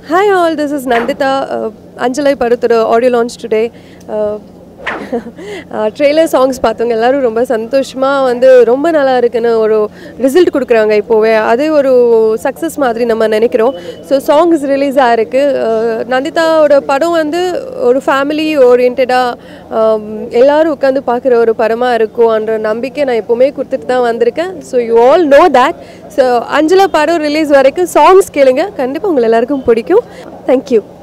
Hi all, this is Nandita. Anjalai Paruthura audio launch today. Trailer songs பார்த்தவங்க எல்லோரும் ரொம்ப சந்தோஷமாக வந்து ரொம்ப நல்லா இருக்குன்னு ஒரு ரிசல்ட் கொடுக்குறாங்க. இப்போவே அதே ஒரு சக்ஸஸ் மாதிரி நம்ம நினைக்கிறோம். ஸோ சாங்ஸ் ரிலீஸ் ஆகிருக்கு. நந்திதாவோட படம் வந்து ஒரு ஃபேமிலி ஓரியன்டாக எல்லோரும் உட்காந்து பார்க்குற ஒரு படமாக இருக்கும்ன்ற நம்பிக்கை நான் எப்போவுமே கொடுத்துட்டு தான் வந்திருக்கேன். So you all know that. So Anjala படம் ரிலீஸ் வரைக்கும் சாங்ஸ் கேளுங்க, கண்டிப்பாக உங்களை எல்லாருக்கும் பிடிக்கும். தேங்க்யூ.